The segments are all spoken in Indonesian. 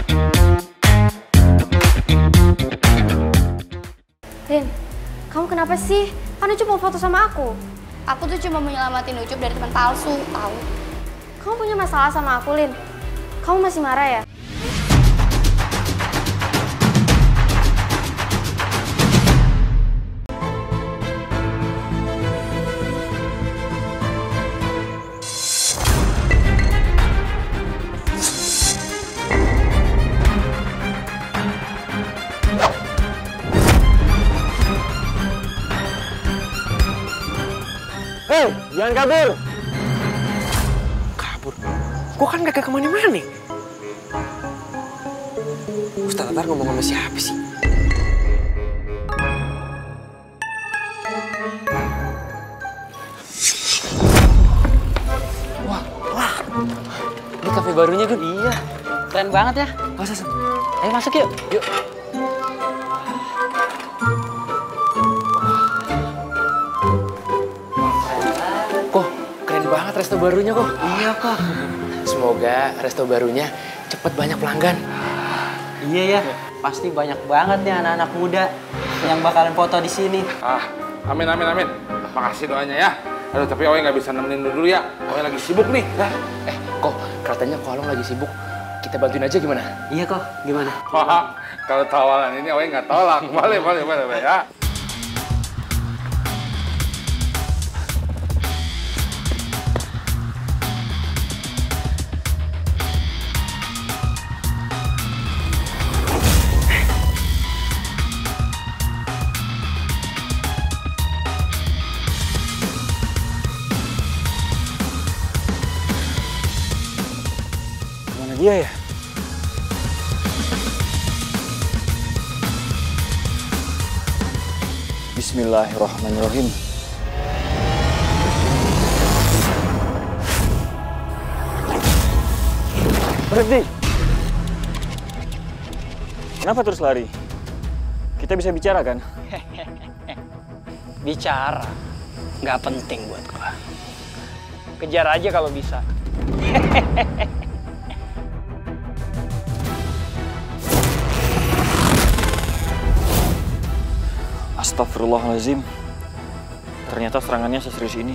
Rin, kamu kenapa sih? Kan Ucup mau foto sama aku. Aku tuh cuma menyelamatin Ucup dari teman palsu, tahu? Kamu punya masalah sama aku, Lin? Kamu masih marah ya? Hei, jangan kabur! Kabur? Gua kan gak kemana-mana nih. Ustaz Tatar ngomong sama siapa sih? Wah, ini kafe barunya, Gun. Iya, keren banget ya. Masa, Ayo masuk yuk. yuk. Kok, keren banget resto barunya, kok. Iya kok. Semoga resto barunya cepet banyak pelanggan. Iya ya, pasti banyak banget nih anak-anak muda yang bakalan foto di sini. Amin, amin, amin. Makasih doanya ya. Aduh, tapi Owe nggak bisa nemenin dulu ya. Owe lagi sibuk nih. Nah. Kok, katanya kalau lagi sibuk, kita bantuin aja gimana? Iya kok, gimana? Wah, kalau tawaran ini Owe nggak tolak. Boleh ya. Mana dia ya? Bismillahirrahmanirrahim. Berhenti! Kenapa terus lari? Kita bisa bicara kan? Bicara, nggak penting buat gua. Kejar aja kalau bisa. Astagfirullahaladzim. Ternyata serangannya seserius ini.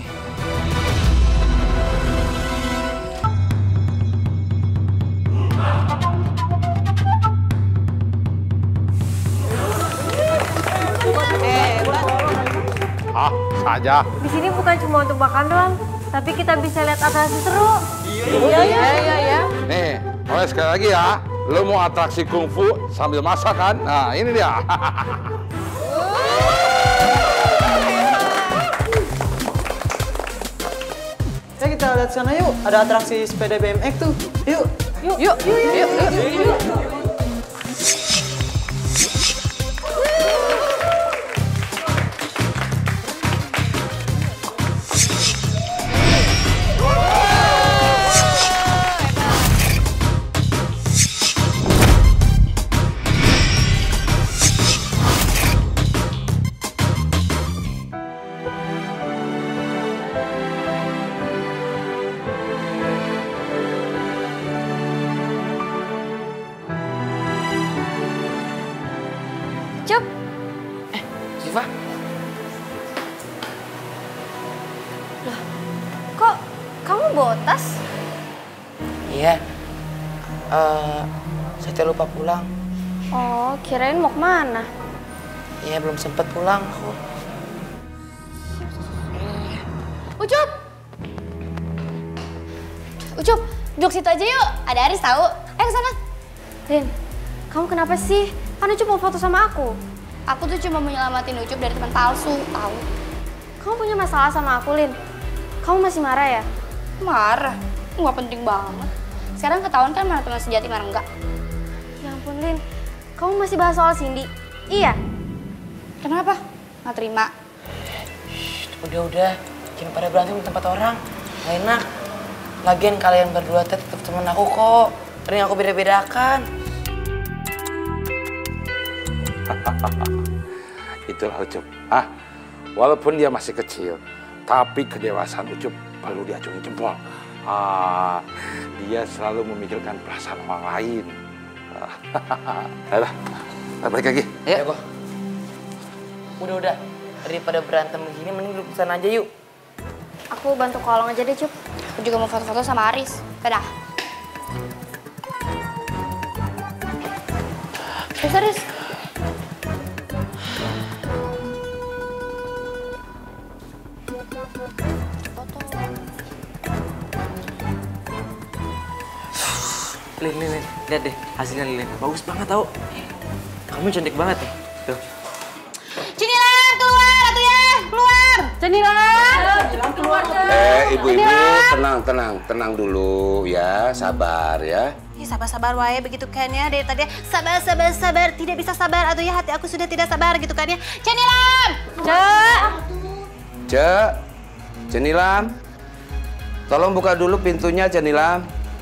Saja. Di sini bukan cuma untuk makan doang, tapi kita bisa lihat atraksi seru. Iya. Nih, Owe sekali lagi ya. Lo mau atraksi kungfu sambil masak kan? Nah, ini dia. Ya kita lihat sana yuk, ada atraksi sepeda BMX tuh. Yuk. Yuk. Cup, Siva? kok kamu bawa tas? Iya, saya lupa pulang. Oh, kirain mau kemana? Iya, belum sempet pulang aku. Ucup! Ucup, duduk situ aja yuk. Ada Aris tahu. Ayo ke sana. Rin, kamu kenapa sih? Kan Ucup mau foto sama aku. Aku tuh cuma menyelamatin Ucup dari teman palsu, tahu? Kamu punya masalah sama aku, Lin? Kamu masih marah ya? Marah? Nggak penting banget. Sekarang ketahuan kan mana teman sejati, mana enggak. Ya ampun, Lin. Kamu masih bahas soal Cindy? Iya. Kenapa? Nggak terima. Udah, jangan pada berantem di tempat orang. Gak enak. Lagian kalian berdua tetap temen aku kok. Ini aku beda-bedakan. Itulah Ucup. Walaupun dia masih kecil, tapi kedewasaan Ucup perlu diacungi jempol. Dia selalu memikirkan perasaan orang lain. Ayolah, kita balik lagi. Ayo, kok. Udah. Daripada berantem begini, mending duduk di sana aja yuk. Aku bantu kolong aja deh, Cup. Aku juga mau foto-foto sama Aris. Dadah. Aris. Lin, lihat deh hasilnya Lin. Bagus banget tau. Kamu cantik banget nih. Tuh. Cinilan, keluar atuh ya! Keluar! Cenilan! Keluar, Ibu-ibu, tenang dulu ya, sabar ya. Sabar-sabar wae begitu kan ya. Dari tadi sabar. Tidak bisa sabar. Aduh ya hati aku sudah tidak sabar gitu kan ya. Cenilan! Cenilam. Tolong buka dulu pintunya, Cenilam.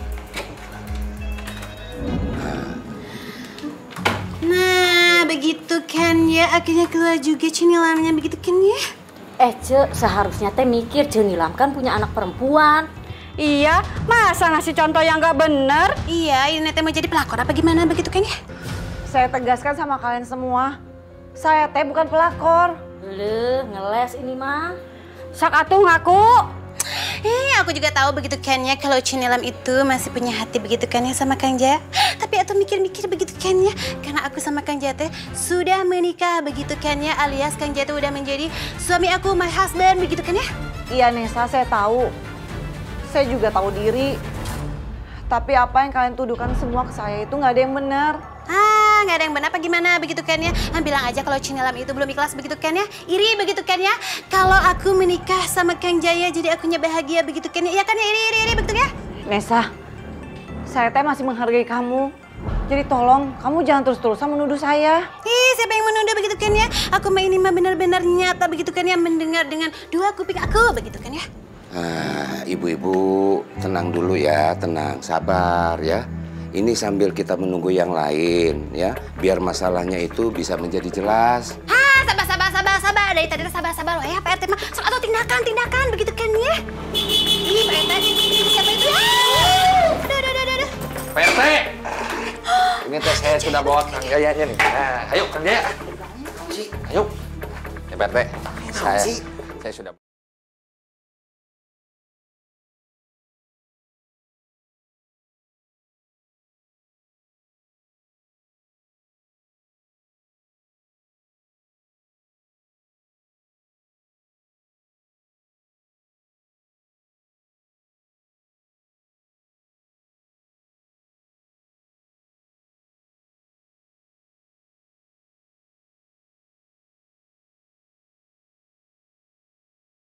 Nah, begitu kan ya. Akhirnya keluar juga Cenilamnya begitu kan ya. Seharusnya teh mikir Cenilam kan punya anak perempuan. Iya, masa ngasih contoh yang nggak bener? Iya, ini teh mau jadi pelakor apa gimana begitu kan ya? Saya tegaskan sama kalian semua, saya teh bukan pelakor. Ngeles ini mah. Sak atuh ngaku. Aku juga tahu begitu kan ya kalau Cenilam itu masih punya hati begitu kan ya sama Kang Jaya. Tapi aku mikir-mikir begitu kan ya, karena aku sama Kang Jaya teh sudah menikah begitu kan ya, alias Kang Jaya tuh udah menjadi suami aku, my husband begitu kan ya. Iya Nesa, saya tahu. Saya juga tahu diri. Tapi apa yang kalian tuduhkan semua ke saya itu nggak ada yang benar. Nggak ada yang benar apa gimana begitu kan ya. Bilang aja kalau Cenilam itu belum ikhlas begitu kan ya. Iri begitu kan ya. Kalau aku menikah sama Kang Jaya jadi akunya bahagia begitu kan ya. Iya kan ya, iri begitu ya. Nesa, saya teh masih menghargai kamu. Jadi tolong kamu jangan terus-terusan menuduh saya. Siapa yang menuduh begitu kan ya. Aku mah ini mah benar-benar nyata begitu kan ya. Mendengar dengan dua kuping aku begitu kan ya. Ibu-ibu tenang dulu ya, tenang, sabar ya. Ini sambil kita menunggu yang lain ya, biar masalahnya itu bisa menjadi jelas. Sabar. Dari tadi sabar. Ya Pak RT mah sok atau tindakan begitu kan ya. Ih Pak RT, siapa itu? Aduh. Pak RT, ini teh saya sudah bawa Kang Jayanya nih. Ayo Kang Jaya. Ayo. Ya Pak RT, saya sudah